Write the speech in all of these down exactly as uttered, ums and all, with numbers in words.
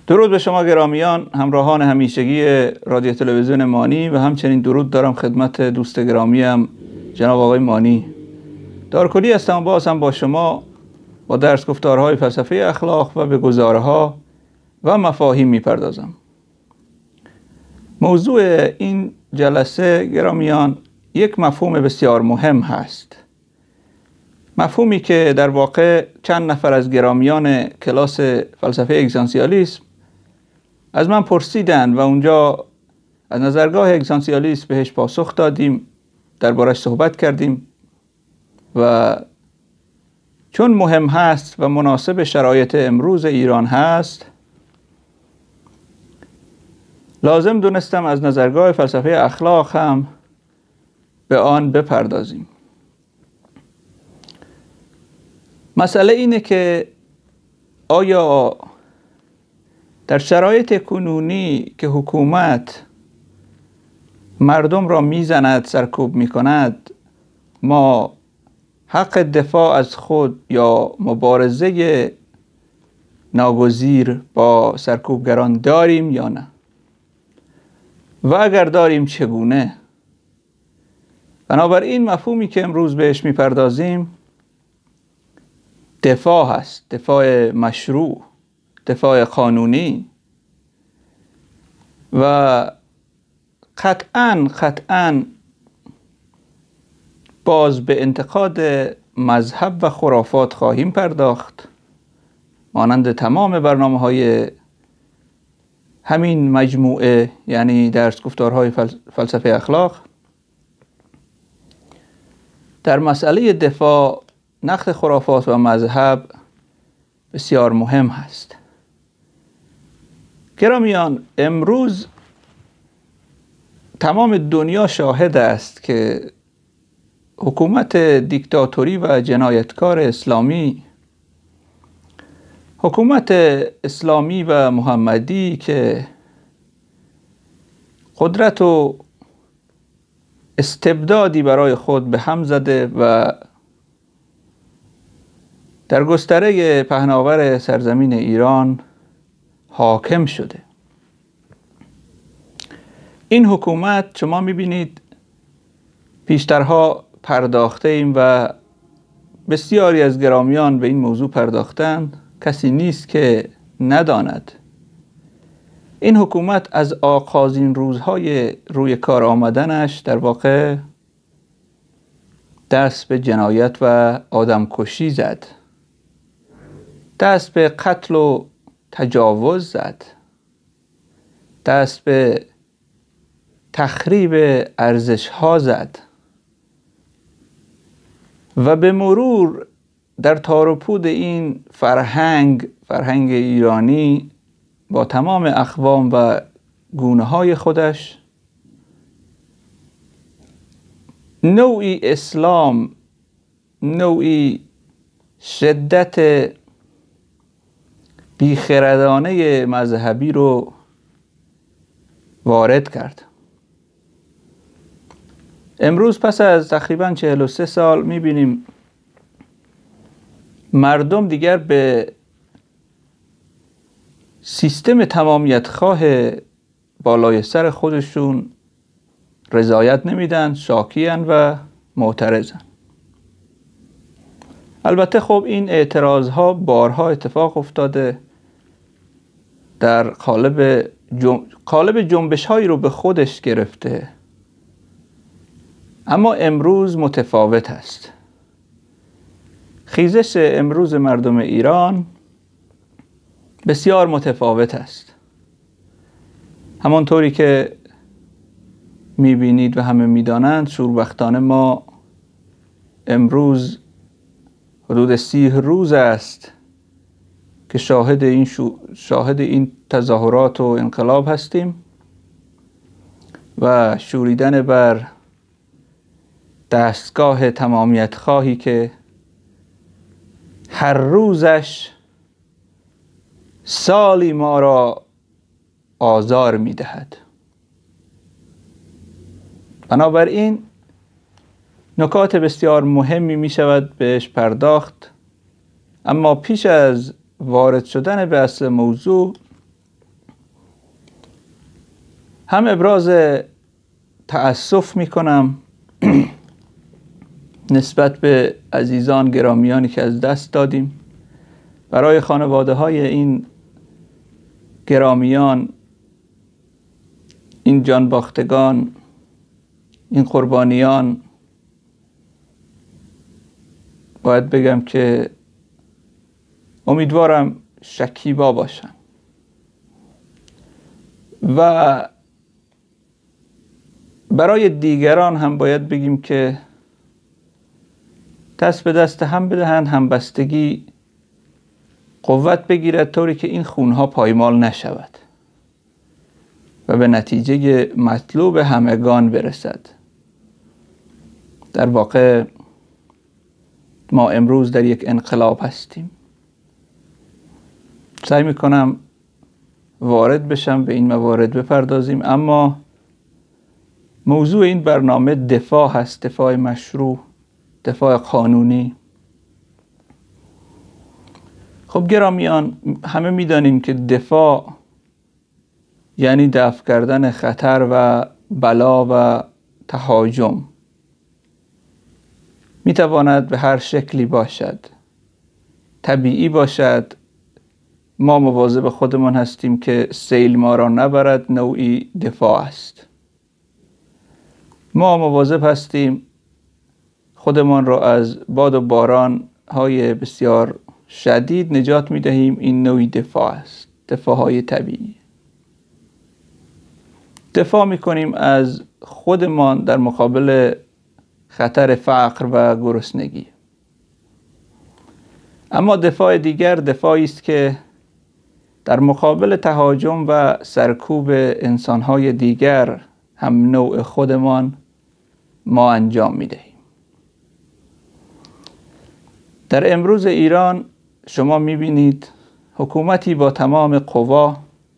درود به شما گرامیان، همراهان همیشگی رادیو تلویزیون مانی و همچنین درود دارم خدمت دوست گرامیم جناب آقای مانی. دارکلی هستم، باز هم با شما با درس گفتارهای فلسفه اخلاق و به گزارها و مفاهیم میپردازم. موضوع این جلسه گرامیان یک مفهوم بسیار مهم هست، مفهومی که در واقع چند نفر از گرامیان کلاس فلسفه اگزیستانسیالیسم از من پرسیدن و اونجا از نظرگاه اگزیستانسیالیسم بهش پاسخ دادیم، دربارش صحبت کردیم و چون مهم هست و مناسب شرایط امروز ایران هست لازم دونستم از نظرگاه فلسفه اخلاق هم به آن بپردازیم. مسئله اینه که آیا در شرایط کنونی که حکومت مردم را میزند، سرکوب میکند، ما حق دفاع از خود یا مبارزه ناگزیر با سرکوبگران داریم یا نه؟ و اگر داریم چگونه؟ بنابراین مفهومی که امروز بهش میپردازیم دفاع هست، دفاع مشروع، دفاع قانونی و قطعاً قطعاً باز به انتقاد مذهب و خرافات خواهیم پرداخت مانند تمام برنامه های همین مجموعه، یعنی درس گفتارهای فلسفه اخلاق. در مسئله دفاع نقد خرافات و مذهب بسیار مهم هست. گرامیان، امروز تمام دنیا شاهد است که حکومت دیکتاتوری و جنایتکار اسلامی، حکومت اسلامی و محمدی که قدرت و استبدادی برای خود به هم زده و در گستره پهناور سرزمین ایران حاکم شده. این حکومت شما میبینید پیشترها پرداخته ایم و بسیاری از گرامیان به این موضوع پرداختن، کسی نیست که نداند این حکومت از آغازین روزهای روی کار آمدنش در واقع دست به جنایت و آدمکشی زد، دست به قتل و تجاوز زد، دست به تخریب ارزش‌ها زد و به مرور در تار و پود این فرهنگ فرهنگ ایرانی با تمام اقوام و گونه‌های خودش نوعی اسلام، نوعی شدت بیخردانه مذهبی رو وارد کرد. امروز پس از تقریباً چهل و سه سال میبینیم مردم دیگر به سیستم تمامیت خواه بالای سر خودشون رضایت نمیدن، شاکیان و معترضن. البته خب این اعتراض ها بارها اتفاق افتاده، در قالب جنب... قالب جنبش هایی رو به خودش گرفته، اما امروز متفاوت است. خیزش امروز مردم ایران بسیار متفاوت است. همانطوری که میبینید و همه میدانند، شوربختانه ما امروز حدود سی روز است که شاهد این, شو... شاهد این تظاهرات و انقلاب هستیم و شوریدن بر دستگاه تمامیت خواهی که هر روزش سالی ما را آزار می دهد. بنابراین نکات بسیار مهمی می شود بهش پرداخت، اما پیش از وارد شدن به اصل موضوع هم ابراز تأسف می کنم نسبت به عزیزان گرامیانی که از دست دادیم. برای خانواده های این گرامیان، این جانباختگان، این قربانیان، باید بگم که امیدوارم شکیبا باشن و برای دیگران هم باید بگیم که دست به دست هم بدهند، همبستگی قوت بگیرد طوری که این خونها پایمال نشود و به نتیجه مطلوب همگان برسد. در واقع ما امروز در یک انقلاب هستیم. سعی میکنم وارد بشم به این موارد بپردازیم، اما موضوع این برنامه دفاع هست، دفاع مشروع، دفاع قانونی. خب گرامیان، همه میدانیم که دفاع یعنی دفع کردن خطر و بلا و تهاجم. میتواند به هر شکلی باشد، طبیعی باشد، ما مواظب خودمان هستیم که سیل ما را نبرد، نوعی دفاع است. ما مواظب هستیم خودمان را از باد و باران های بسیار شدید نجات می دهیم، این نوعی دفاع است، دفاع های طبیعی. دفاع می کنیم از خودمان در مقابل خطر فقر و گرسنگی. اما دفاع دیگر دفاعی است که در مقابل تهاجم و سرکوب انسانهای دیگر هم نوع خودمان ما انجام می دهیم. در امروز ایران شما می بینید حکومتی با تمام قوا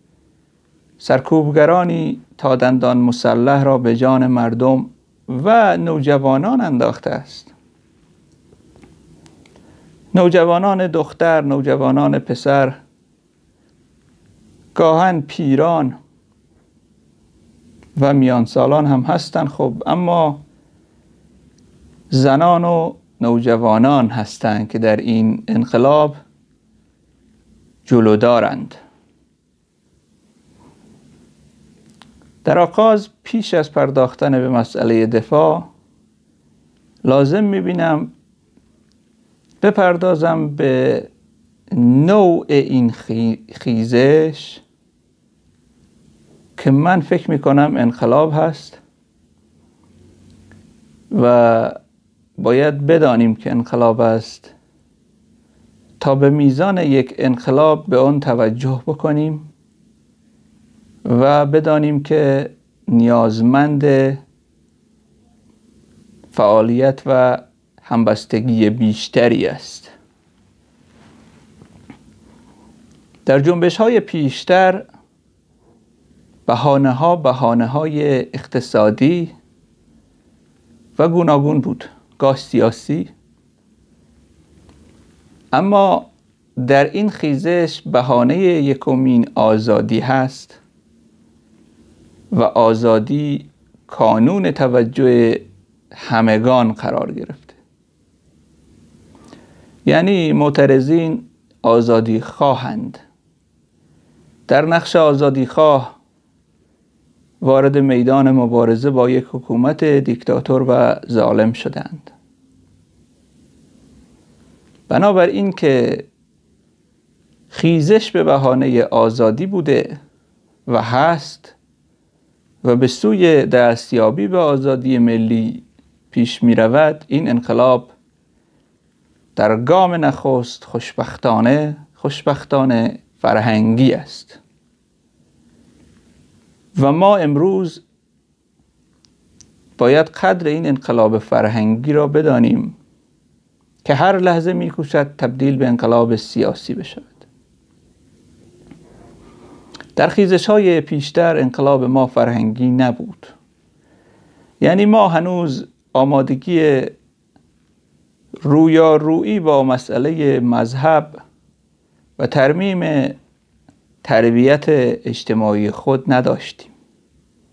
سرکوبگرانی تا دندان مسلح را به جان مردم و نوجوانان انداخته است. نوجوانان دختر، نوجوانان پسر، گاهن پیران و میان سالان هم هستند. خب اما زنان و نوجوانان هستند که در این انقلاب جلودارند. در آغاز پیش از پرداختن به مسئله دفاع لازم می‌بینم بپردازم به نوع این خیزش که من فکر می‌کنم انقلاب هست و باید بدانیم که انقلاب است تا به میزان یک انقلاب به آن توجه بکنیم و بدانیم که نیازمند فعالیت و همبستگی بیشتری است. در جنبش های پیشتر بهانه ها بهانه های اقتصادی و گوناگون بود، گاه سیاسی. اما در این خیزش بهانه یکمین آزادی هست و آزادی کانون توجه همگان قرار گرفته. یعنی معترضین آزادی خواهند، در نقش آزادی خواه وارد میدان مبارزه با یک حکومت دیکتاتور و ظالم شدند. بنابراین که خیزش به بهانه آزادی بوده و هست و به سوی دستیابی به آزادی ملی پیش می رود، این انقلاب در گام نخست خوشبختانه خوشبختانه فرهنگی است و ما امروز باید قدر این انقلاب فرهنگی را بدانیم که هر لحظه می کوشد تبدیل به انقلاب سیاسی بشود. در خیزش های پیشتر انقلاب ما فرهنگی نبود. یعنی ما هنوز آمادگی رویارویی با مسئله مذهب و ترمیم تربیت اجتماعی خود نداشتیم.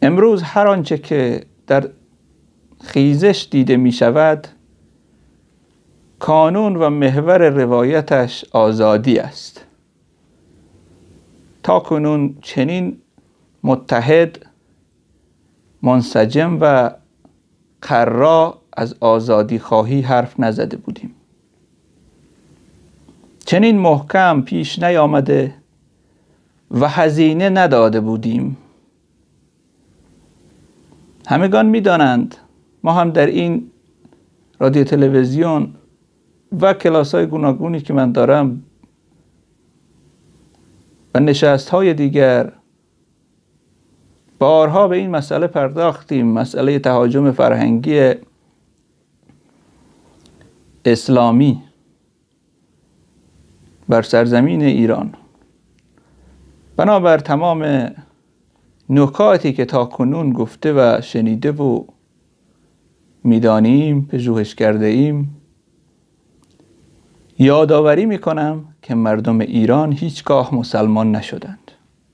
امروز هر آنچه که در خیزش دیده می شود کانون و محور روایتش آزادی است. تا کنون چنین متحد، منسجم و قرا از آزادی خواهی حرف نزده بودیم. چنین محکم پیش نیامده و هزینه نداده بودیم. همگان می دانند ما هم در این رادیو تلویزیون و کلاس های گوناگونی که من دارم و نشست های دیگر بارها به این مسئله پرداختیم، مسئله تهاجم فرهنگی اسلامی بر سرزمین ایران. بنابر تمام نکاتی که تا کنون گفته و شنیده و میدانیم، پژوهش کرده ایم، یادآوری میکنم که مردم ایران هیچگاه مسلمان نشدند.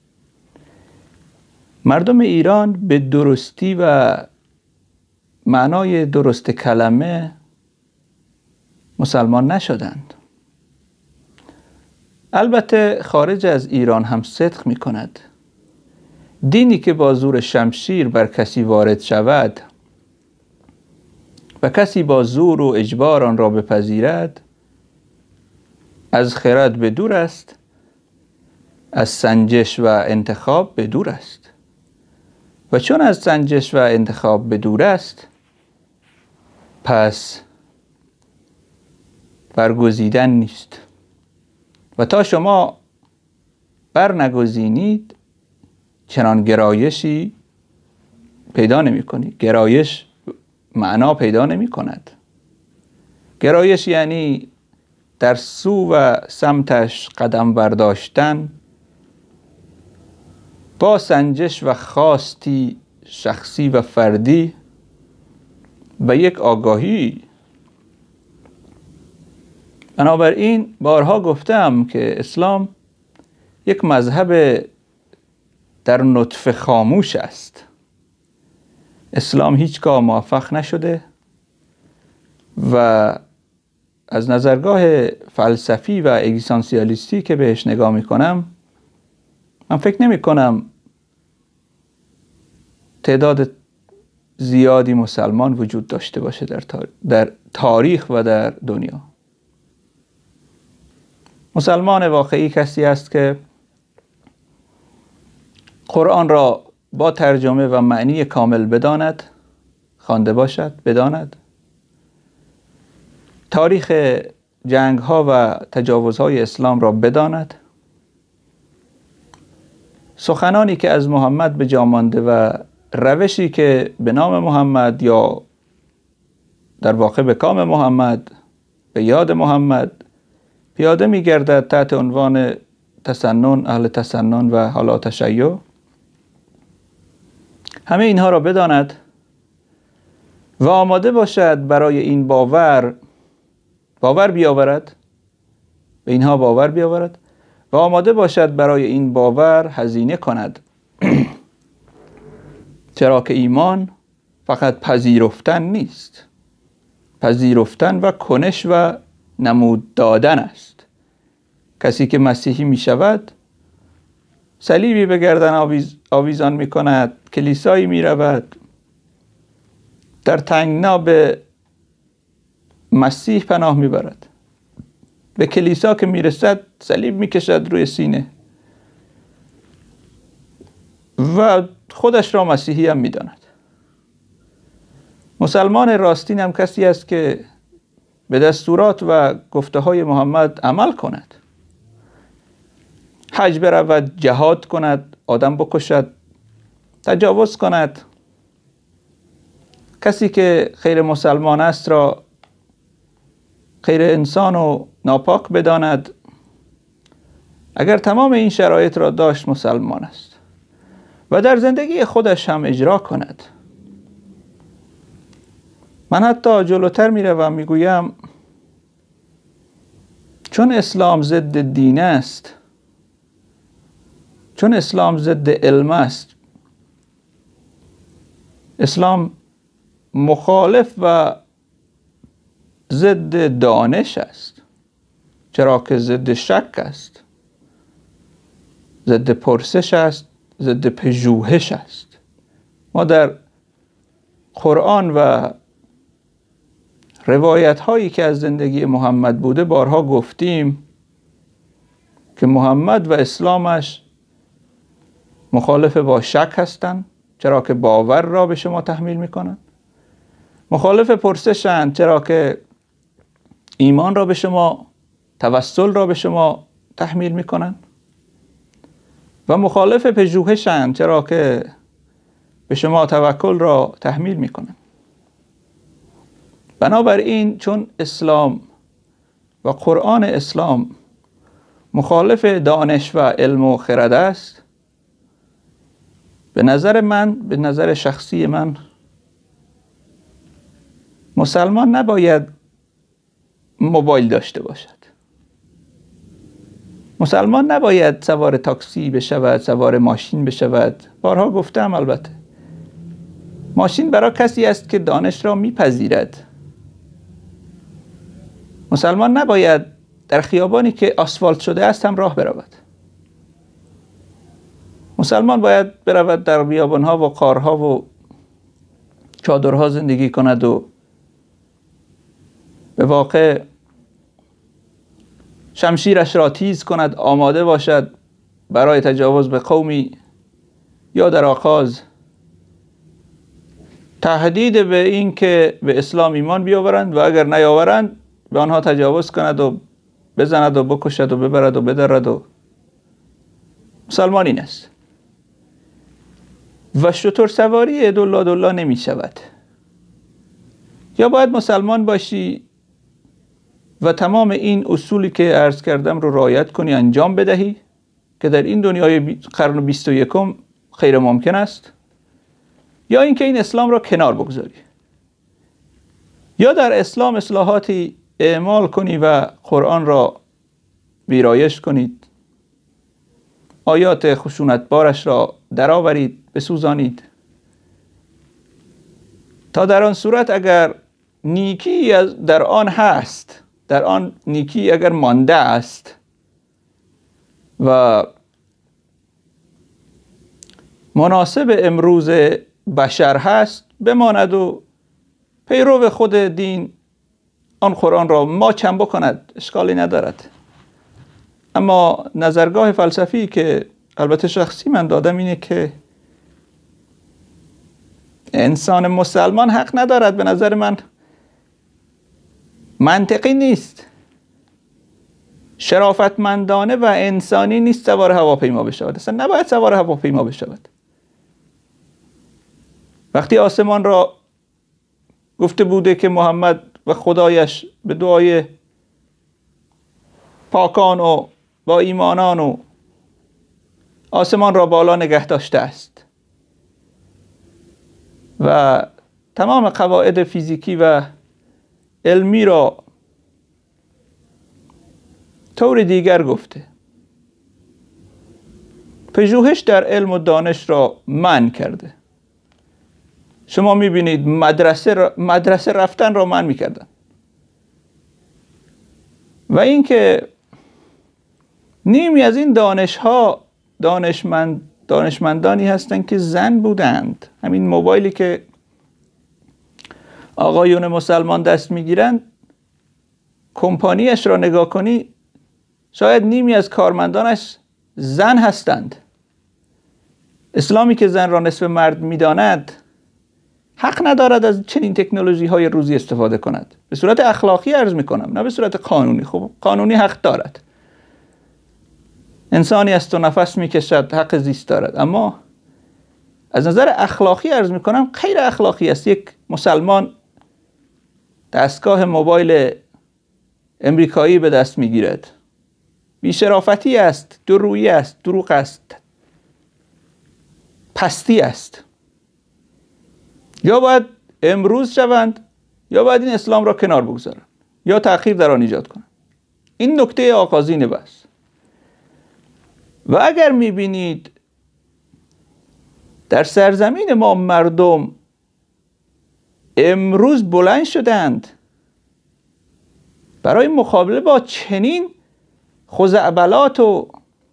مردم ایران به درستی و معنای درست کلمه مسلمان نشدند. البته خارج از ایران هم صدق می کند. دینی که با زور شمشیر بر کسی وارد شود و کسی با زور و اجبار آن را بپذیرد از خرد به دور است، از سنجش و انتخاب به دور است. و چون از سنجش و انتخاب به دور است، پس برگزیدن نیست. و تا شما برنگزینید چنان گرایشی پیدا نمی کنید. گرایش معنا پیدا نمی کند. گرایش یعنی در سو و سمتش قدم برداشتن با سنجش و خواستی شخصی و فردی و یک آگاهی. بنابراین بارها گفتم که اسلام یک مذهب در نطفه خاموش است. اسلام هیچگاه موفق نشده و از نظرگاه فلسفی و اگزیستانسیالیستی که بهش نگاه میکنم، من فکر نمی کنم تعداد زیادی مسلمان وجود داشته باشه در تاریخ, در تاریخ و در دنیا. مسلمان واقعی کسی است که قرآن را با ترجمه و معنی کامل بداند، خوانده باشد، بداند، تاریخ جنگ ها و تجاوز های اسلام را بداند، سخنانی که از محمد به جا مانده و روشی که به نام محمد یا در واقع به کام محمد، به یاد محمد پیاده می گردد تحت عنوان تسنن، اهل تسنن و حالا تشیع، همه اینها را بداند و آماده باشد برای این باور باور بیاورد، به اینها باور بیاورد و آماده باشد برای این باور هزینه کند. چرا که ایمان فقط پذیرفتن نیست، پذیرفتن و کنش و نمود دادن است. کسی که مسیحی می شود صلیبی به گردن آویز، آویزان می کند، کلیسایی می رود، در تنگنا به مسیح پناه می برد، به کلیسا که می رسد صلیب می کشد روی سینه و خودش را مسیحی هم می داند. مسلمان راستین هم کسی است که به دستورات و گفته های محمد عمل کند، حج برود، جهاد کند، آدم بکشد، تجاوز کند. کسی که غیر مسلمان است را غیر انسان و ناپاک بداند، اگر تمام این شرایط را داشت مسلمان است و در زندگی خودش هم اجرا کند. من حتی جلوتر می روم می گویم چون اسلام ضد دین است، چون اسلام ضد علم است، اسلام مخالف و ضد دانش است، چرا که ضد شک است، ضد پرسش است، ضد پژوهش است. ما در قرآن و روایت هایی که از زندگی محمد بوده بارها گفتیم که محمد و اسلامش مخالف با شک هستند، چرا که باور را به شما تحمیل میکنند. مخالف پرسشند، چرا که ایمان را به شما، توسل را به شما تحمیل میکنند. و مخالف پژوهشند، چرا که به شما توکل را تحمیل میکنند. بنابراین چون اسلام و قرآن اسلام مخالف دانش و علم و خرد است، به نظر من، به نظر شخصی من، مسلمان نباید موبایل داشته باشد. مسلمان نباید سوار تاکسی بشود، سوار ماشین بشود. بارها گفتم البته. ماشین برای کسی است که دانش را میپذیرد. مسلمان نباید در خیابانی که آسفالت شده است هم راه برود. مسلمان باید برود در بیابانها و غارها و چادرها زندگی کند و به واقع شمشیرش را تیز کند، آماده باشد برای تجاوز به قومی یا در آغاز تهدید به این که به اسلام ایمان بیاورند و اگر نیاورند به آنها تجاوز کند و بزند و بکشد و ببرد و بدرد. و مسلمان این است. و شتر سواری دلا دلا نمی شود. یا باید مسلمان باشی و تمام این اصولی که عرض کردم رو رعایت کنی، انجام بدهی، که در این دنیای قرن بیست و یکم غیر ممکن است. یا اینکه این اسلام را کنار بگذاری. یا در اسلام اصلاحاتی اعمال کنی و قرآن را ویرایش کنید، آیات خشونتبارش را درآورید، بسوزانید، تا در آن صورت اگر نیکی در آن هست، در آن نیکی اگر مانده است و مناسب امروز بشر هست، بماند و پیرو خود دین آن قرآن را ماچم بکند، اشکالی ندارد. اما نظرگاه فلسفی که البته شخصی من دادم اینه که انسان مسلمان حق ندارد، به نظر من منطقی نیست، شرافتمندانه و انسانی نیست سوار هواپیما بشود. اصلا نباید سوار هواپیما بشود. وقتی آسمان را گفته بوده که محمد و خدایش به دعای پاکان و با ایمانان و آسمان را بالا نگه داشته است و تمام قواعد فیزیکی و علمی را طور دیگر گفته، پژوهش در علم و دانش را منع کرده. شما میبینید مدرسه, را، مدرسه رفتن را منع میکردن. و اینکه نیمی از این دانش ها دانشمند دانشمندانی هستند که زن بودند. همین موبایلی که آقایون مسلمان دست میگیرند، کمپانیش را نگاه کنی شاید نیمی از کارمندانش زن هستند. اسلامی که زن را نصف مرد میداند حق ندارد از چنین تکنولوژی های روزی استفاده کند. به صورت اخلاقی عرض میکنم، نه به صورت قانونی. خب قانونی حق دارد، انسانی است و نفس میکشد، حق زیست دارد. اما از نظر اخلاقی عرض میکنم غیر اخلاقی است یک مسلمان دستگاه موبایل امریکایی به دست میگیرد. بی‌شرافتی است، درویی است، دروغ است، پستی است. یا باید امروز شوند یا باید این اسلام را کنار بگذارند یا تأخیر در آن ایجاد کنند. این نکته آغازین بس. و اگر میبینید در سرزمین ما مردم امروز بلند شدند برای مقابله با چنین خزعبلات و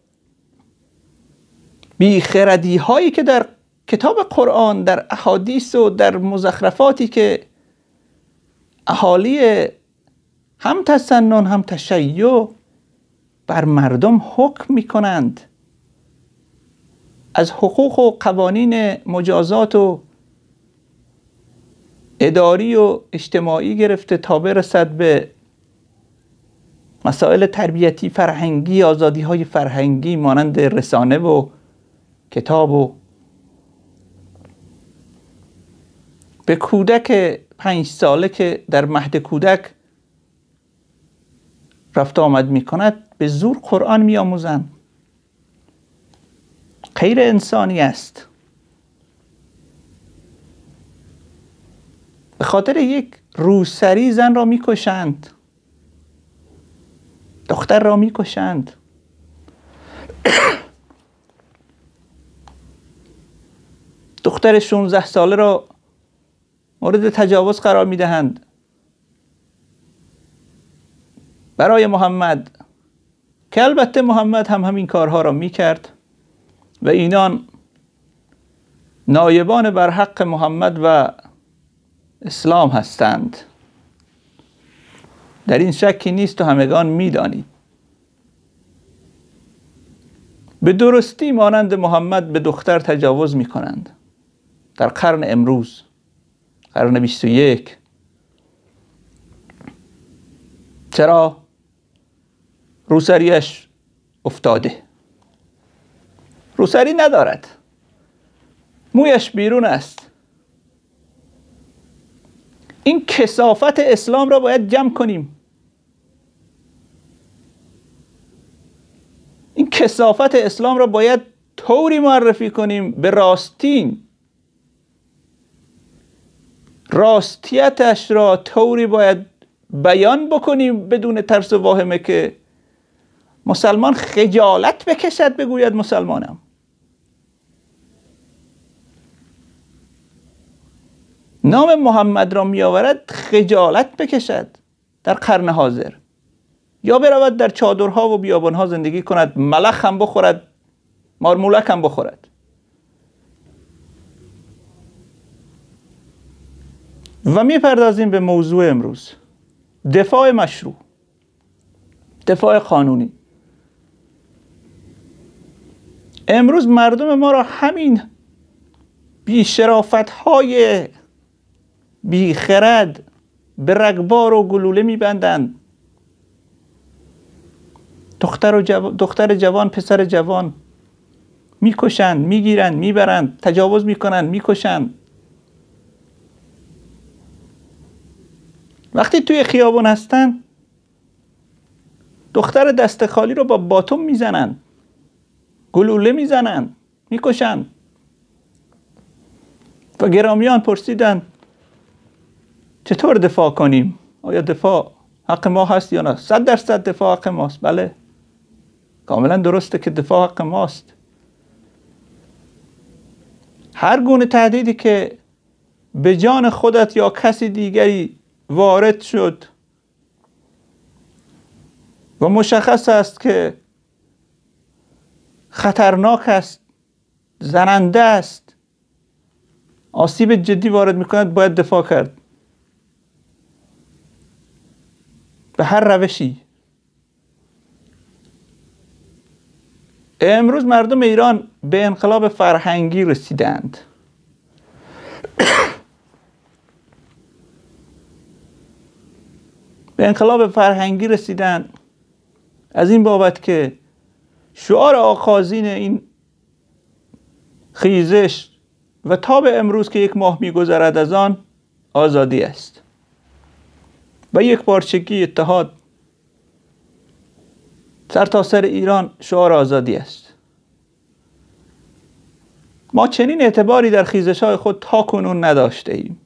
بیخردی هایی که در کتاب قرآن، در احادیث و در مزخرفاتی که اهالی هم تسنن هم تشیع بر مردم حکم می کنند. از حقوق و قوانین مجازات و اداری و اجتماعی گرفته تا برسد به مسائل تربیتی فرهنگی، آزادی های فرهنگی مانند رسانه و کتاب و به کودک پنج ساله که در مهد کودک رفت آمد می کند به زور قرآن می آموزند. غیر انسانی است. به خاطر یک روسری زن را می کشند، دختر را می کشند. دختر شانزده ساله را مورد تجاوز قرار می دهند. برای محمد که البته محمد هم همین کارها را می کرد و اینان نایبان بر حق محمد و اسلام هستند. در این شکی نیست و همگان می دانید. به درستی مانند محمد به دختر تجاوز می کنند در قرن امروز، قرن بیست و یک. چرا؟ روسریش افتاده. روسری ندارد، مویش بیرون است. این کثافت اسلام را باید جمع کنیم. این کثافت اسلام را باید طوری معرفی کنیم به راستین، راستیتش را طوری باید بیان بکنیم بدون ترس و واهمه که مسلمان خجالت بکشد بگوید مسلمانم. نام محمد را می آورد خجالت بکشد در قرن حاضر، یا برود در چادرها و بیابانها زندگی کند، ملخ هم بخورد، مارمولک هم بخورد. و می پردازیم به موضوع امروز، دفاع مشروع، دفاع قانونی. امروز مردم ما را همین بی‌شرافت های بیخرد به رگبار و گلوله میبندند. دختر و جو... دختر جوان، پسر جوان میکشند، میگیرند، میبرند، تجاوز میکنند، میکشند. وقتی توی خیابون هستن دختر دست خالی رو با باتوم میزنند، گلوله میزنند، میکشند. و گرامیان پرسیدند چطور دفاع کنیم؟ آیا دفاع حق ما هست یا نه؟ صد درصد دفاع حق ماست. بله، کاملا درسته که دفاع حق ماست. هر گونه تهدیدی که به جان خودت یا کسی دیگری وارد شد و مشخص است که خطرناک است، زننده است، آسیب جدی وارد میکند، باید دفاع کرد به هر روشی. امروز مردم ایران به انقلاب فرهنگی رسیدند. به انقلاب فرهنگی رسیدند از این بابت که شعار آغازین این خیزش و تا به امروز که یک ماه می‌گذرد از آن آزادی است و یک پارچگی، اتحاد سر تا سر ایران شعار آزادی است. ما چنین اعتباری در خیزش‌های خود تا کنون نداشته ایم.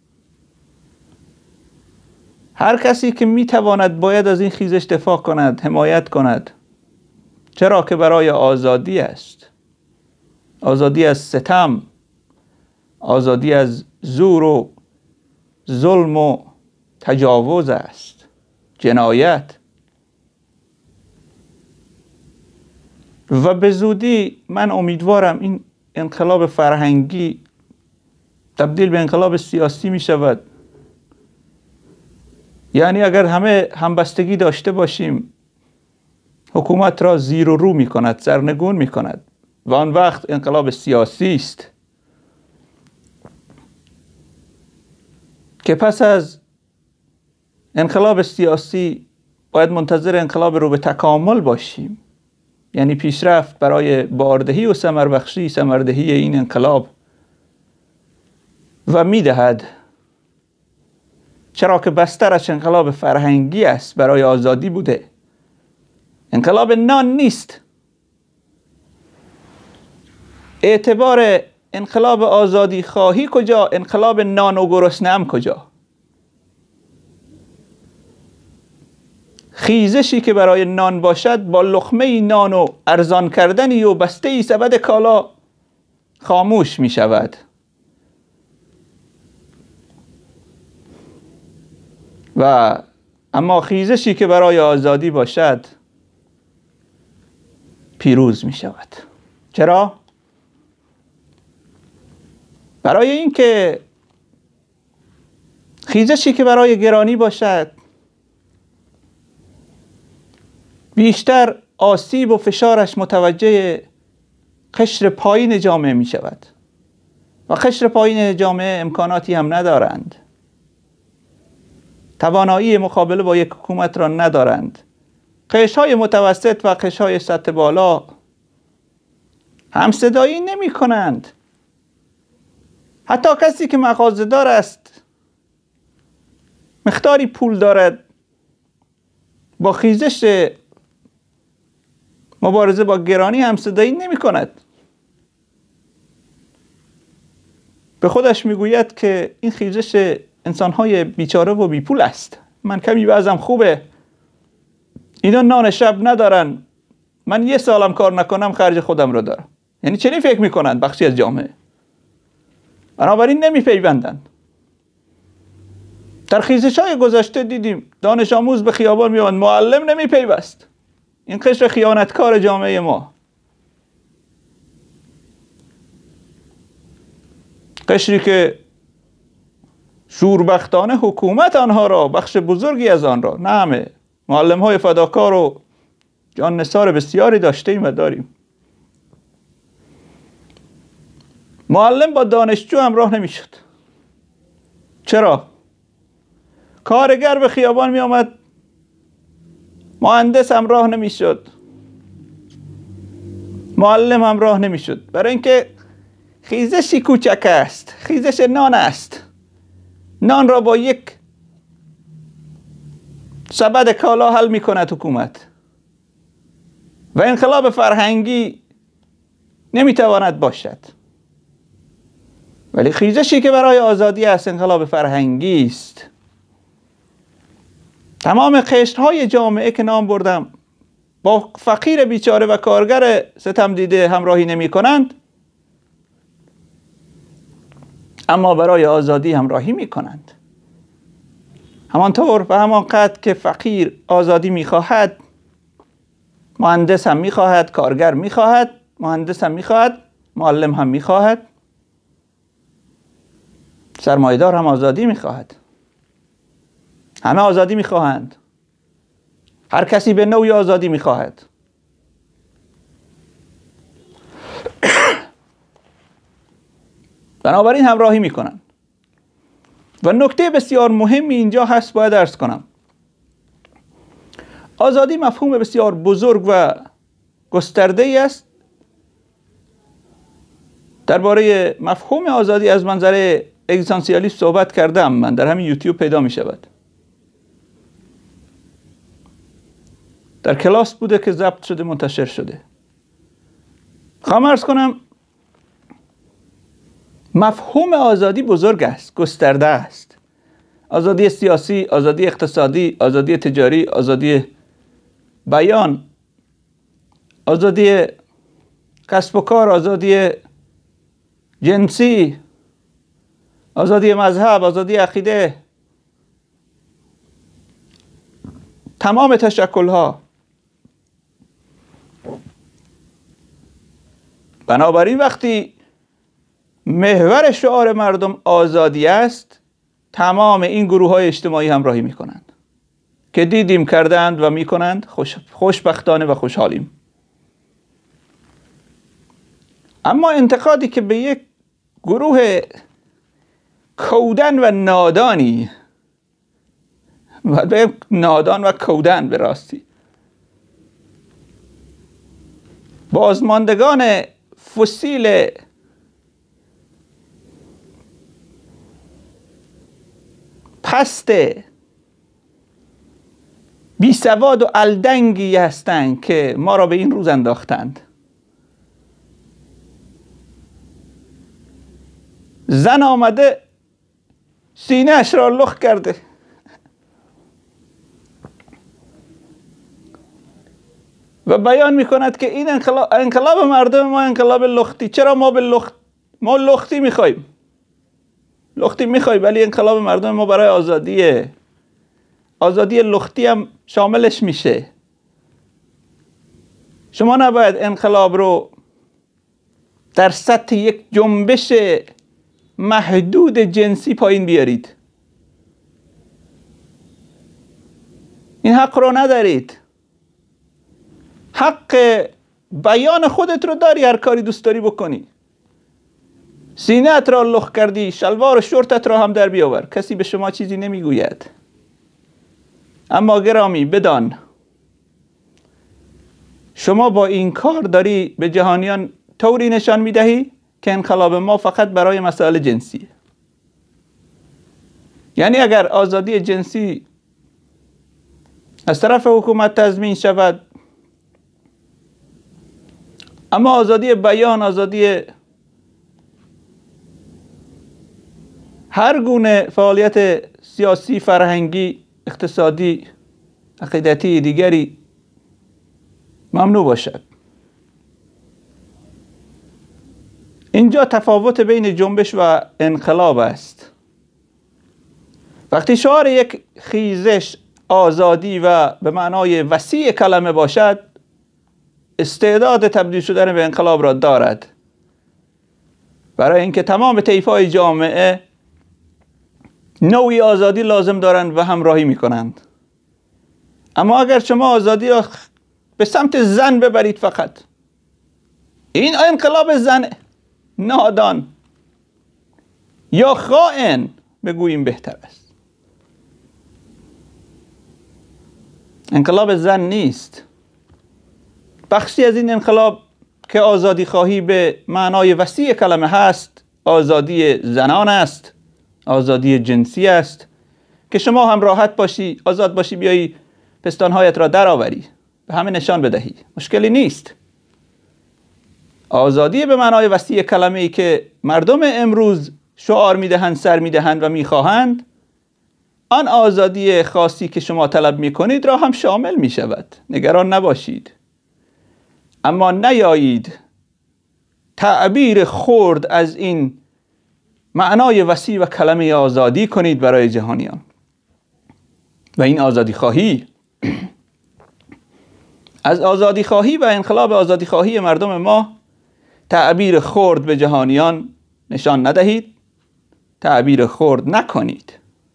هر کسی که میتواند باید از این خیزش دفاع کند، حمایت کند، چرا که برای آزادی است. آزادی از ستم، آزادی از زور و ظلم و تجاوز است، جنایت. و به زودی من امیدوارم این انقلاب فرهنگی تبدیل به انقلاب سیاسی می شود. یعنی اگر همه همبستگی داشته باشیم، حکومت را زیر و رو می کند، سرنگون می کند و آن وقت انقلاب سیاسی است که پس از انقلاب سیاسی باید منتظر انقلاب رو به تکامل باشیم. یعنی پیشرفت برای باردهی و ثمربخشی ثمردهی این انقلاب و میدهد، چرا که بسترش انقلاب فرهنگی است، برای آزادی بوده، انقلاب نان نیست. اعتبار انقلاب آزادی خواهی کجا؟ انقلاب نان و گرسنه‌ام کجا؟ خیزشی که برای نان باشد با لقمه نان و ارزان کردنی و بسته سبد کالا خاموش می شود. و اما خیزشی که برای آزادی باشد پیروز می شود. چرا؟ برای اینکه خیزشی که برای گرانی باشد بیشتر آسیب و فشارش متوجه قشر پایین جامعه می شود و قشر پایین جامعه امکاناتی هم ندارند، توانایی مقابله با یک حکومت را ندارند. قشرهای متوسط و قشرهای سطح بالا همصدایی نمی کنند. حتی کسی که مغازه‌دار است، مقداری پول دارد، با خیزش مبارزه با گرانی همصدایی نمی کند. به خودش میگوید که این خیزش انسانهای بیچاره و بیپول است. من کمی وضعم خوبه، اینا نان شب ندارن، من یه سالم کار نکنم خرج خودم رو دارم. یعنی چنین فکر میکنند بخشی از جامعه، بنابراین نمیپیوندند. در خیزش های گذشته دیدیم دانش آموز به خیابان میومد، معلم نمیپیوست. این قشر خیانتکار جامعه ما، قشری که شوربختانه حکومت آنها را، بخش بزرگی از آن را، نه همه، معلم های فداکار و جان نثار بسیاری داشتیم و داریم. معلم با دانشجو همراه نمیشد. چرا؟ کارگر به خیابان می آمد، مهندس همراه نمیشد، معلم همراه نمیشد، برای اینکه خیزشی کوچک است، خیزش نان است. نان را با یک سبد کالا حل می کند حکومت و انقلاب فرهنگی نمیتواند باشد. ولی خیزشی که برای آزادی است انقلاب فرهنگی است. تمام قشرهای جامعه که نام بردم با فقیر بیچاره و کارگر ستم دیده همراهی نمی کنند، اما برای آزادی همراهی می کنند. همانطور و همان قدر که فقیر آزادی می خواهد، مهندس هم می خواهد، کارگر می خواهد، مهندس هم می خواهد، معلم هم می خواهد، سرمایه‌دار هم آزادی می خواهد. همه آزادی می خواهند. هر کسی به نوعی آزادی می خواهد. بنابراین همراهی می کنند. و نکته بسیار مهمی اینجا هست باید عرض کنم. آزادی مفهوم بسیار بزرگ و گسترده ای است. درباره مفهوم آزادی از منظر اگزیستانسیالیسم صحبت کردم، من در همین یوتیوب پیدا می شود. در کلاس بوده که ضبط شده منتشر شده. خواهم عرض کنم مفهوم آزادی بزرگ است، گسترده است. آزادی سیاسی، آزادی اقتصادی، آزادی تجاری، آزادی بیان، آزادی کسب و کار، آزادی جنسی، آزادی مذهب، آزادی عقیده، تمام تشکل‌ها. بنابراین وقتی محور شعار مردم آزادی است، تمام این گروه‌های اجتماعی همراهی می‌کنند که دیدیم کردند و می‌کنند. خوش خوشبختانه و خوشحالیم. اما انتقادی که به یک گروه کودن و نادانی، و به نادان و کودن به راستی، بازماندگان فسیل پست بی سواد و الدنگی هستند که ما را به این روز انداختند. زن آمده سینه اش را لخ کرده، و بیان می کند که این انقلاب, انقلاب مردم ما انقلاب لختی. چرا ما به لخت ما لختی میخوایم؟ لختی میخوایم ولی انقلاب مردم ما برای آزادیه. آزادی لختی هم شاملش میشه. شما نباید انقلاب رو در سطح یک جنبش محدود جنسی پایین بیارید. این حق رو ندارید. حق بیان خودت رو داری، هر کاری دوست داری بکنی. سینه‌ات را لخ کردی، شلوار و شورتت را هم در بیاور، کسی به شما چیزی نمیگوید. اما گرامی بدان، شما با این کار داری به جهانیان طوری نشان میدهی که انقلاب ما فقط برای مسائل جنسیه. یعنی اگر آزادی جنسی از طرف حکومت تضمین شود، اما آزادی بیان، آزادی هر گونه فعالیت سیاسی، فرهنگی، اقتصادی، عقیدتی دیگری ممنوع باشد. اینجا تفاوت بین جنبش و انقلاب است. وقتی شعار یک خیزش آزادی و به معنای وسیع کلمه باشد، استعداد تبدیل شدن به انقلاب را دارد، برای اینکه تمام طیف‌های جامعه نوعی آزادی لازم دارند و همراهی می‌کنند. اما اگر شما آزادی را به سمت زن ببرید فقط، این انقلاب زن، نادان یا خائن بگوییم بهتر است. انقلاب زن نیست. بخشی از این انقلاب که آزادی خواهی به معنای وسیع کلمه هست، آزادی زنان است، آزادی جنسی است، که شما هم راحت باشی، آزاد باشی، بیایی پستانهایت را در آوری، به همه نشان بدهی، مشکلی نیست. آزادی به معنای وسیع کلمه ای که مردم امروز شعار میدهند، سر میدهند و میخواهند، آن آزادی خاصی که شما طلب میکنید را هم شامل میشود. نگران نباشید. اما نیایید تعبیر خرد از این معنای وسیع و کلمه آزادی کنید برای جهانیان. و این آزادی خواهی از آزادی خواهی و انقلاب آزادی خواهی مردم ما تعبیر خرد به جهانیان نشان ندهید، تعبیر خرد نکنید،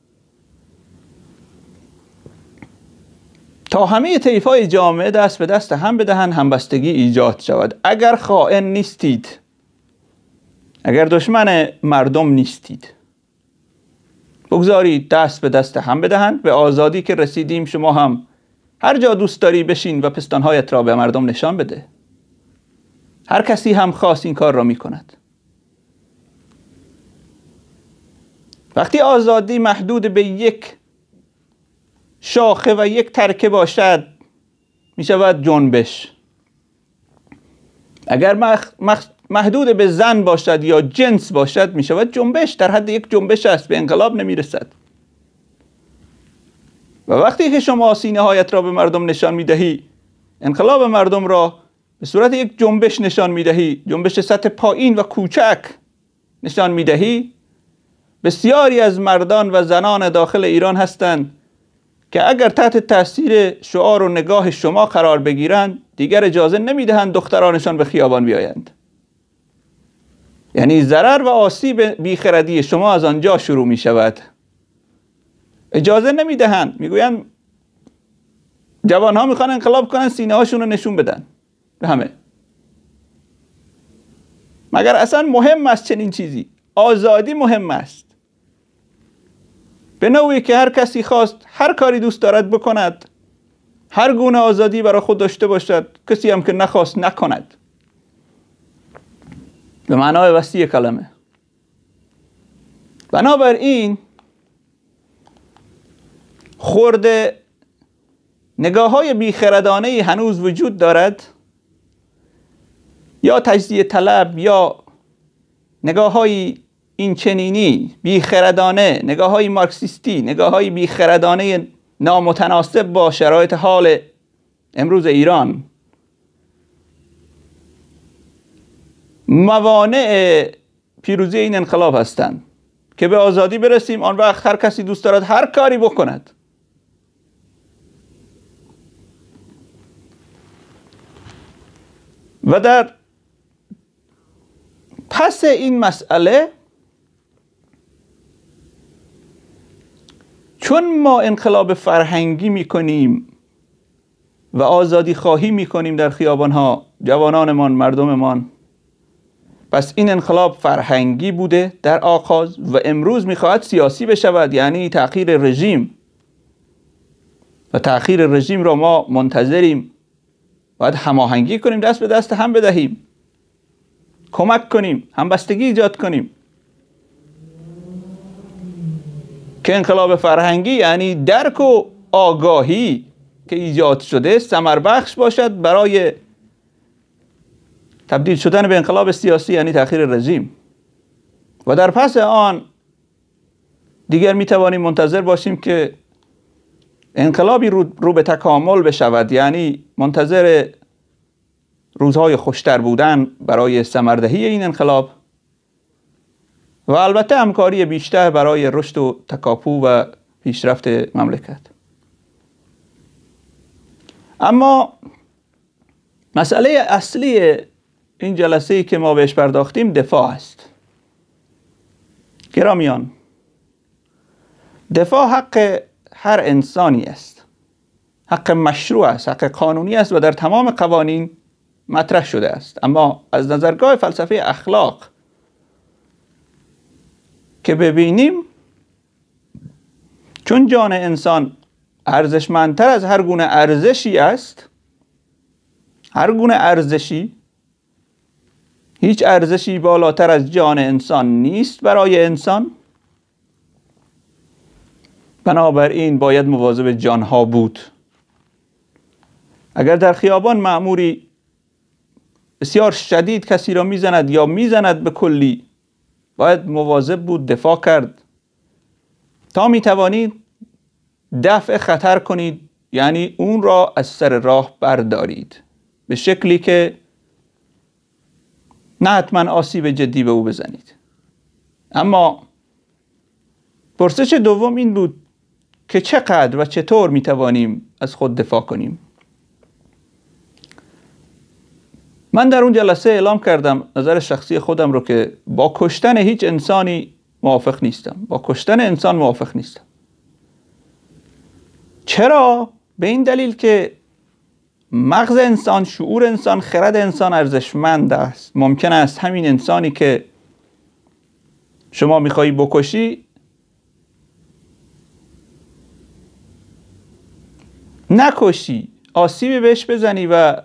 تا همه طیف‌های جامعه دست به دست هم بدهند، همبستگی ایجاد شود. اگر خائن نیستید، اگر دشمن مردم نیستید، بگذارید دست به دست هم بدهند. به آزادی که رسیدیم شما هم هر جا دوست داری بشین و پستانهایت را به مردم نشان بده. هر کسی هم خواست این کار را می کند. وقتی آزادی محدود به یک شاخه و یک ترکه باشد، می شود جنبش. اگر مخ... مخ... محدود به زن باشد یا جنس باشد، می شود جنبش. در حد یک جنبش است، به انقلاب نمی رسد. و وقتی که شما سینه هایت را به مردم نشان می دهی، انقلاب مردم را به صورت یک جنبش نشان می دهی، جنبش سطح پایین و کوچک نشان می دهی، بسیاری از مردان و زنان داخل ایران هستند که اگر تحت تاثیر شعار و نگاه شما قرار بگیرند دیگر اجازه نمیدهند دخترانشان به خیابان بیایند. یعنی ضرر و آسیب بیخردی شما از آنجا شروع می شود. اجازه نمیدهند، میگویند جوانها میخوان انقلاب کنن، سینه هاشون رو نشون بدن به همه. مگر اصلا مهم است چنین چیزی؟ آزادی مهم است، به نوعی که هر کسی خواست هر کاری دوست دارد بکند، هر گونه آزادی برای خود داشته باشد، کسی هم که نخواست نکند، به معنای وسیع کلمه. بنابراین خورده نگاه های بیخردانه هنوز وجود دارد، یا تجزیه طلب یا نگاه های این چنینی بیخردانه، نگاه های مارکسیستی، نگاه های بیخردانه نامتناسب با شرایط حال امروز ایران موانع پیروزی این انقلاب هستند که به آزادی برسیم. آن وقت هر کسی دوست دارد هر کاری بکند. و در پس این مسئله، چون ما انقلاب فرهنگی میکنیم و آزادی خواهی میکنیم در خیابانها، جوانانمان، مردممان، پس این انقلاب فرهنگی بوده در آغاز و امروز میخواهد سیاسی بشود، یعنی تغییر رژیم. و تغییر رژیم را ما منتظریم. باید هماهنگی کنیم، دست به دست هم بدهیم، کمک کنیم، همبستگی ایجاد کنیم که انقلاب فرهنگی یعنی درک و آگاهی که ایجاد شده ثمر بخش باشد برای تبدیل شدن به انقلاب سیاسی، یعنی تغییر رژیم. و در پس آن دیگر می توانیم منتظر باشیم که انقلابی رو, رو به تکامل بشود، یعنی منتظر روزهای خوشتر بودن برای ثمردهی این انقلاب و البته همکاری بیشتر برای رشد و تکاپو و پیشرفت مملکت. اما مسئله اصلی این جلسه‌ای که ما بهش پرداختیم دفاع است. گرامیان، دفاع حق هر انسانی است، حق مشروع است، حق قانونی است و در تمام قوانین مطرح شده است. اما از نظرگاه فلسفه اخلاق که ببینیم، چون جان انسان ارزشمندتر از هر گونه ارزشی است، هر گونه ارزشی، هیچ ارزشی بالاتر از جان انسان نیست برای انسان، بنابراین باید مواظب جانها بود. اگر در خیابان مأموری بسیار شدید کسی را میزند یا میزند به کلی، باید مواظب بود، دفاع کرد تا میتوانید دفع خطر کنید، یعنی اون را از سر راه بردارید به شکلی که نه حتما آسیب جدی به او بزنید. اما پرسش دوم این بود که چقدر و چطور میتوانیم از خود دفاع کنیم. من در اون جلسه اعلام کردم نظر شخصی خودم رو که با کشتن هیچ انسانی موافق نیستم. با کشتن انسان موافق نیستم. چرا؟ به این دلیل که مغز انسان، شعور انسان، خرد انسان ارزشمند است. ممکن است همین انسانی که شما میخوایی بکشی نکشی، آسیبی بهش بزنی و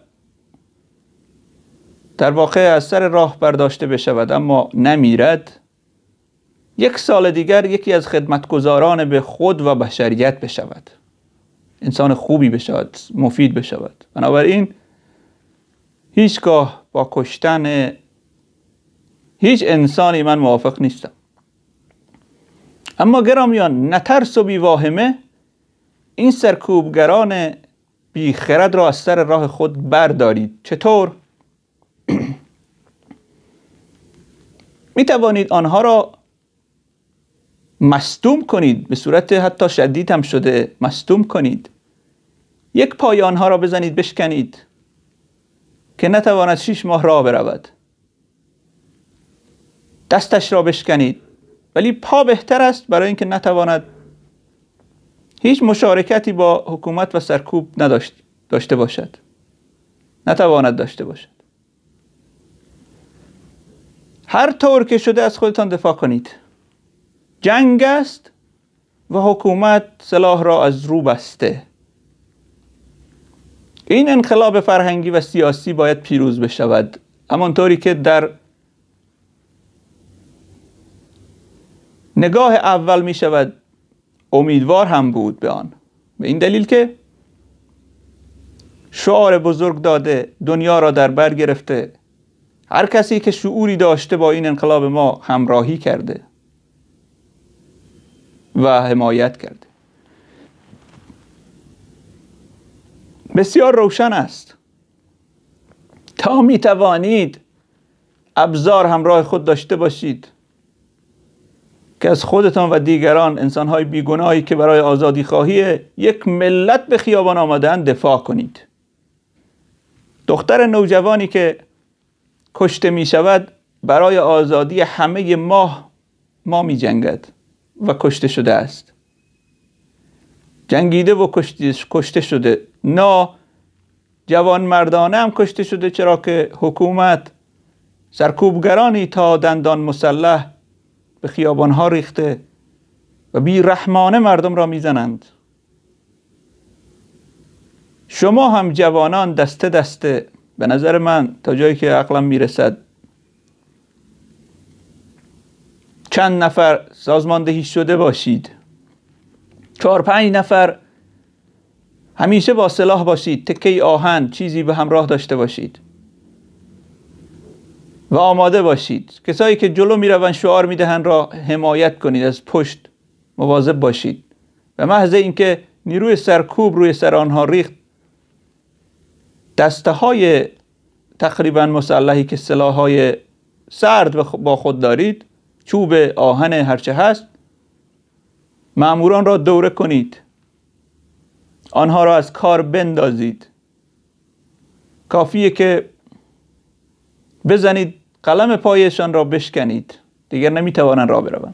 در واقع از سر راه برداشته بشود، اما نمیرد. یک سال دیگر یکی از خدمتگزاران به خود و بشریت بشود، انسان خوبی بشود، مفید بشود. بنابراین هیچگاه با کشتن هیچ انسانی من موافق نیستم. اما گرامیان، نترس و بیواهمه این سرکوبگران بیخرد را از سر راه خود بردارید. چطور؟ می توانید آنها را مصدوم کنید، به صورت حتی شدید هم شده مصدوم کنید، یک پای آنها را بزنید بشکنید که نتواند شش ماه راه برود، دستش را بشکنید، ولی پا بهتر است برای اینکه نتواند هیچ مشارکتی با حکومت و سرکوب نداشت داشته باشد، نتواند داشته باشد. هر طور که شده از خودتان دفاع کنید. جنگ است و حکومت سلاح را از رو بسته. این انقلاب فرهنگی و سیاسی باید پیروز بشود، همانطوری که در نگاه اول می شود امیدوار هم بود به آن، به این دلیل که شعار بزرگ داده، دنیا را در بر گرفته، هر کسی که شعوری داشته با این انقلاب ما همراهی کرده و حمایت کرده. بسیار روشن است. تا می توانید ابزار همراه خود داشته باشید که از خودتان و دیگران، انسان‌های بیگناهی که برای آزادی خواهی یک ملت به خیابان آمدند، دفاع کنید. دختر نوجوانی که کشته می شود برای آزادی همه ما ما می جنگد و کشته شده است. جنگیده و کشته شده. نه جوان مردانه هم کشته شده، چرا که حکومت سرکوبگرانی تا دندان مسلح به خیابانها ریخته و بی رحمانه مردم را میزنند. شما هم جوانان دسته دسته، به نظر من تا جایی که عقلم میرسد، چند نفر سازماندهی شده باشید، چهار پنج نفر همیشه با سلاح باشید، تکه آهن چیزی به همراه داشته باشید و آماده باشید. کسایی که جلو میروند شعار میدهند را حمایت کنید، از پشت مواظب باشید. به محض اینکه نیروی سرکوب روی سر آنها ریخت، دسته های تقریبا مسلحی که سلاح های سرد با خود دارید، چوب، آهن، هرچه هست، ماموران را دوره کنید، آنها را از کار بندازید. کافیه که بزنید قلم پایشان را بشکنید، دیگر نمیتوانند راه بروند.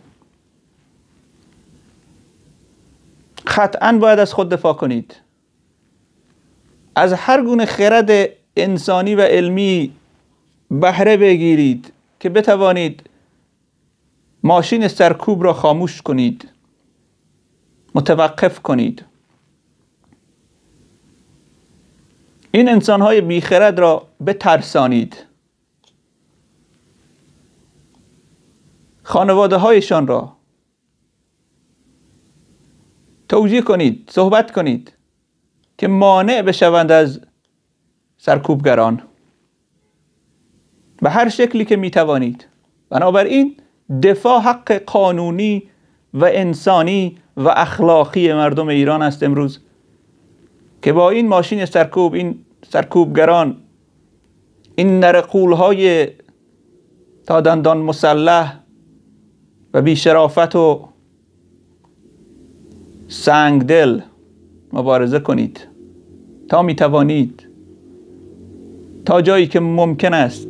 قطعاً باید از خود دفاع کنید. از هر گونه خرد انسانی و علمی بهره بگیرید که بتوانید ماشین سرکوب را خاموش کنید، متوقف کنید. این انسان‌های بیخرد را بترسانید. خانواده هایشان را توجیه کنید، صحبت کنید که مانع بشوند از سرکوبگران به هر شکلی که می توانید. بنابراین دفاع حق قانونی و انسانی و اخلاقی مردم ایران است امروز که با این ماشین سرکوب، این سرکوبگران، این نرقولهای تا دندان مسلح و بیشرافت و سنگدل مبارزه کنید تا می توانید، تا جایی که ممکن است.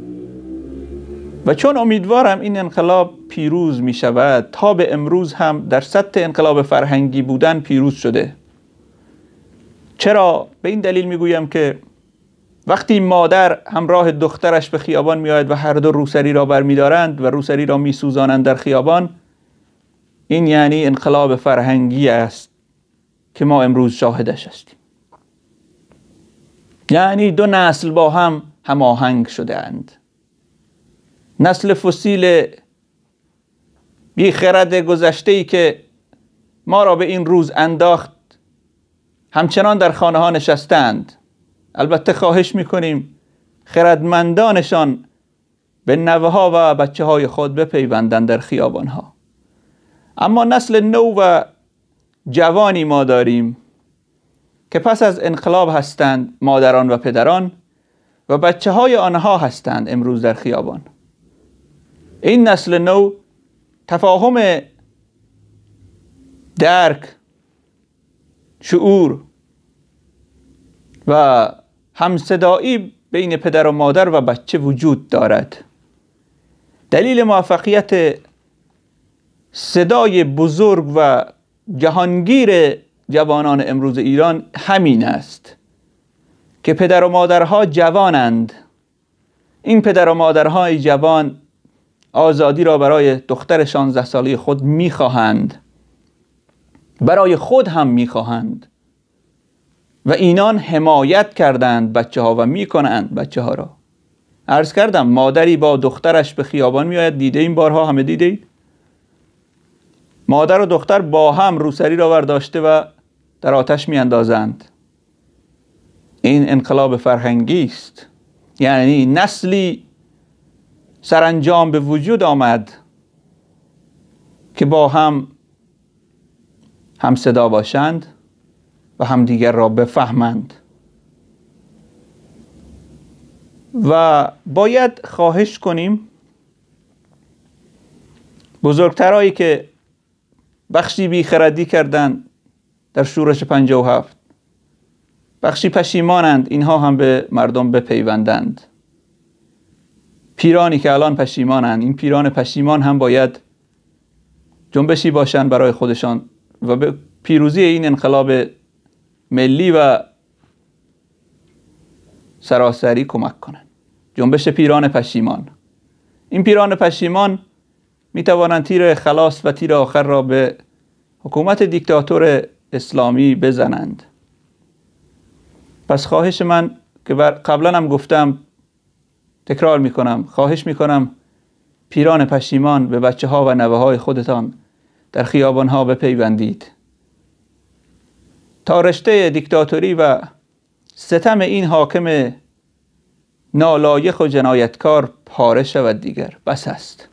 و چون امیدوارم این انقلاب پیروز می شود، تا به امروز هم در سطح انقلاب فرهنگی بودن پیروز شده. چرا؟ به این دلیل می گویم که وقتی مادر همراه دخترش به خیابان می آید و هر دو روسری را بر می دارند و روسری را می سوزانند در خیابان، این یعنی انقلاب فرهنگی است که ما امروز شاهدش هستیم. یعنی دو نسل با هم هماهنگ شده اند. نسل فسیل بیخرد گذشته‌ای که ما را به این روز انداخت همچنان در خانه ها نشستند. البته خواهش میکنیم خردمندانشان به نوه ها و بچه های خود بپیوندند در خیابان ها. اما نسل نو و جوانی ما داریم که پس از انقلاب هستند، مادران و پدران و بچه های آنها هستند امروز در خیابان. این نسل نو تفاهم درک، شعور و همصدایی بین پدر و مادر و بچه وجود دارد. دلیل موفقیت صدای بزرگ و جهانگیر جوانان امروز ایران همین است که پدر و مادرها جوانند. این پدر و مادرهای جوان آزادی را برای دختر شانزده ساله خود میخواهند، برای خود هم میخواهند و اینان حمایت کردند بچه ها و میکنند بچه ها را. عرض کردم مادری با دخترش به خیابان میآید، دیده این بارها همه دیده اید؟ مادر و دختر با هم روسری را برداشته و در آتش میاندازند. این انقلاب فرهنگی است. یعنی نسلی سرانجام به وجود آمد که با هم هم صدا باشند و همدیگر را بفهمند. و باید خواهش کنیم بزرگترایی که بخشی بیخردی کردند در شورش پنجاه و هفت، بخشی پشیمانند اینها هم به مردم بپیوندند. پیرانی که الان پشیمانند، این پیران پشیمان هم باید جنبشی باشند برای خودشان و به پیروزی این انقلاب ملی و سراسری کمک کنند. جنبش پیران پشیمان. این پیران پشیمان می توانند تیر خلاص و تیر آخر را به حکومت دیکتاتور اسلامی بزنند. پس خواهش من که قبلا هم گفتم، تکرار می کنم، خواهش می کنم پیران پشیمان به بچه ها و نوه های خودتان در خیابان ها بپیوندید تا رشته دیکتاتوری و ستم این حاکم نالایق و جنایتکار پاره شود. دیگر بس است.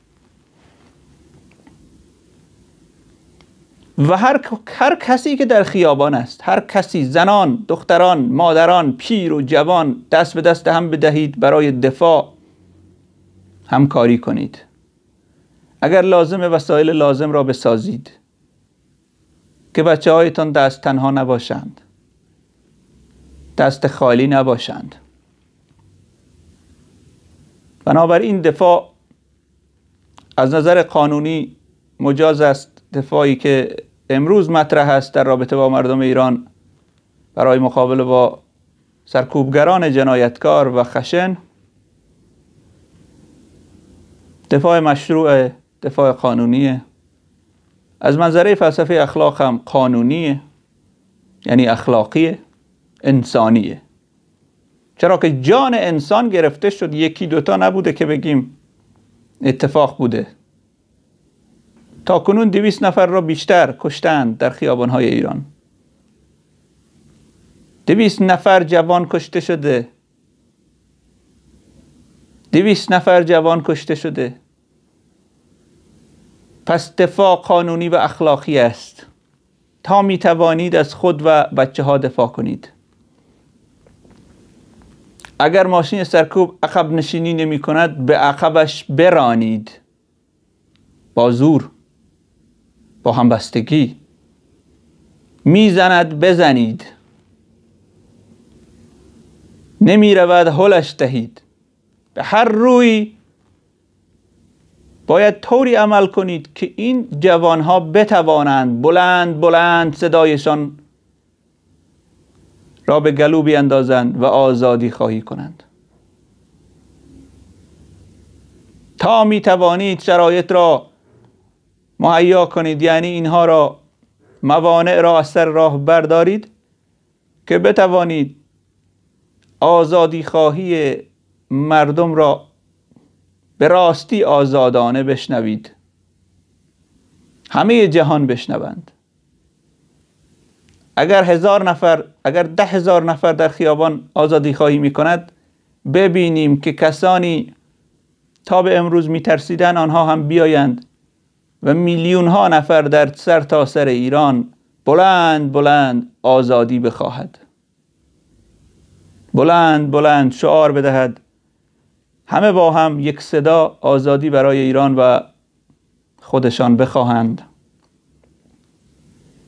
و هر, هر کسی که در خیابان است، هر کسی، زنان، دختران، مادران، پیر و جوان، دست به دست هم بدهید برای دفاع همکاری کنید. اگر لازم وسایل لازم را بسازید که بچه هایتان دست تنها نباشند، دست خالی نباشند. بنابراین دفاع از نظر قانونی مجاز است. دفاعی که امروز مطرح است در رابطه با مردم ایران برای مقابله با سرکوبگران جنایتکار و خشن، دفاع مشروع، دفاع قانونیه. از منظره فلسفه اخلاق هم قانونیه، یعنی اخلاقیه، انسانیه. چرا که جان انسان گرفته شد، یکی دوتا نبوده که بگیم اتفاق بوده. تا کنون دویست نفر را بیشتر کشتند در خیابان‌های ایران. دویست نفر جوان کشته شده. دویست نفر جوان کشته شده. پس دفاع قانونی و اخلاقی است. تا می توانید از خود و بچه ها دفاع کنید. اگر ماشین سرکوب عقب نشینی نمی کند، به عقبش برانید. با زور، با همبستگی. میزند بزنید. نمی رود هلش دهید. به هر روی باید طوری عمل کنید که این جوانها بتوانند بلند بلند صدایشان را به گلو بیندازند و آزادی خواهی کنند. تا می توانید شرایط را مهیا کنید، یعنی اینها را، موانع را از سر راه بردارید که بتوانید آزادی خواهی مردم را به راستی آزادانه بشنوید. همه جهان بشنوند. اگر هزار نفر، اگر ده هزار نفر در خیابان آزادی خواهی می کند، ببینیم که کسانی تا به امروز می ترسیدن آنها هم بیایند و میلیون ها نفر در سر تا سر ایران بلند بلند آزادی بخواهد. بلند بلند شعار بدهد. همه با هم یک صدا آزادی برای ایران و خودشان بخواهند.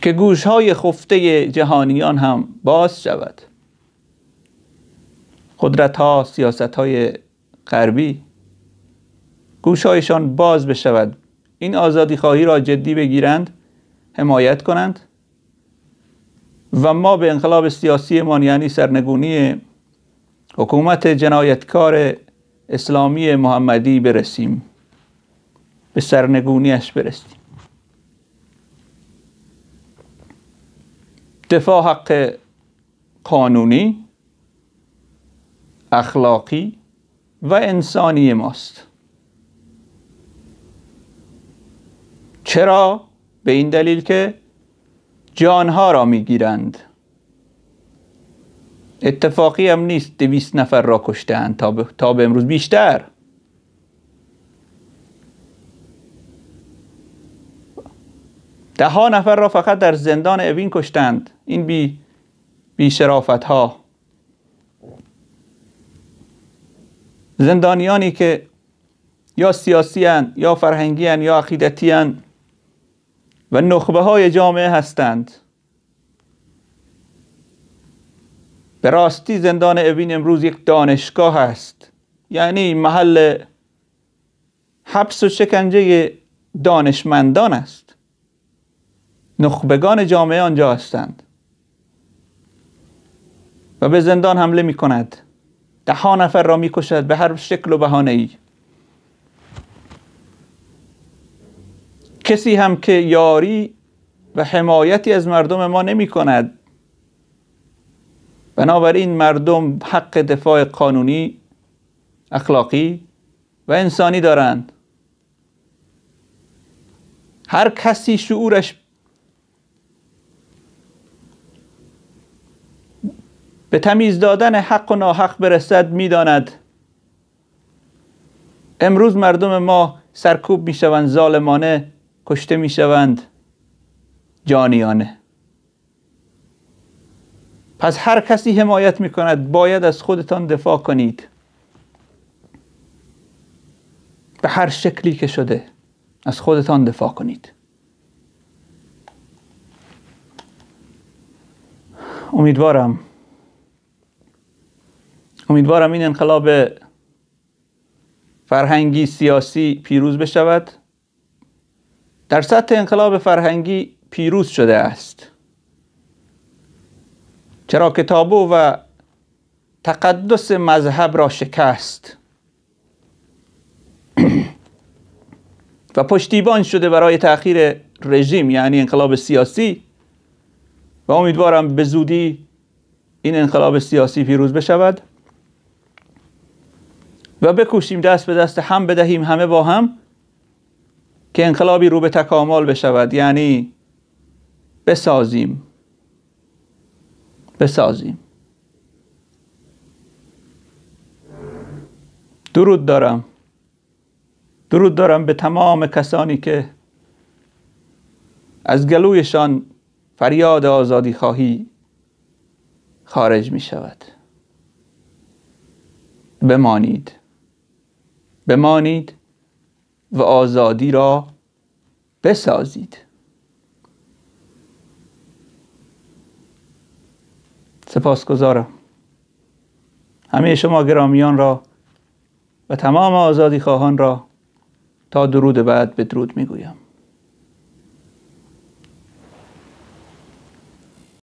که گوشهای خفته جهانیان هم باز شود. قدرت ها، سیاست های غربی گوشهایشان باز بشود، این آزادی خواهی را جدی بگیرند، حمایت کنند و ما به انقلاب سیاسی ما، یعنی سرنگونی حکومت جنایتکار اسلامی محمدی برسیم، به سرنگونیش برسیم. دفاع حق قانونی، اخلاقی و انسانی ماست. چرا؟ به این دلیل که جانها را میگیرند. اتفاقی هم نیست دویست نفر را کشتند تا به, تا به امروز، بیشتر. ده ها نفر را فقط در زندان اوین کشتند. این بی, بی شرافت ها، زندانیانی که یا سیاسی هستند یا فرهنگی هستند یا عقیدتی هستند و نخبه های جامعه هستند. به راستی زندان اوین امروز یک دانشگاه است، یعنی محل حبس و شکنجه دانشمندان است. نخبگان جامعه آنجا هستند و به زندان حمله می کند، ده ها نفر را می کشد به هر شکل و بهانه ای. کسی هم که یاری و حمایتی از مردم ما نمی کند. بنابراین مردم حق دفاع قانونی، اخلاقی و انسانی دارند. هر کسی شعورش به تمیز دادن حق و ناحق برسد میداند امروز مردم ما سرکوب میشوند، ظالمانه کشته میشوند، جانیانه. پس هر کسی حمایت میکند باید از خودتان دفاع کنید، به هر شکلی که شده از خودتان دفاع کنید. امیدوارم امیدوارم این انقلاب فرهنگی سیاسی پیروز بشود. در سطح انقلاب فرهنگی پیروز شده است، چرا که تابو و تقدس مذهب را شکست و پشتیبان شده برای تأخیر رژیم، یعنی انقلاب سیاسی. و امیدوارم به زودی این انقلاب سیاسی پیروز بشود و بکوشیم دست به دست هم بدهیم، همه با هم، که انقلابی رو به تکامل بشود، یعنی بسازیم بسازیم درود دارم درود دارم به تمام کسانی که از گلویشان فریاد آزادی خواهی خارج می شود. بمانید بمانید و آزادی را بسازید. سپاسگزارم همه شما گرامیان را و تمام آزادی خواهان را. تا درود بعد بدرود میگویم.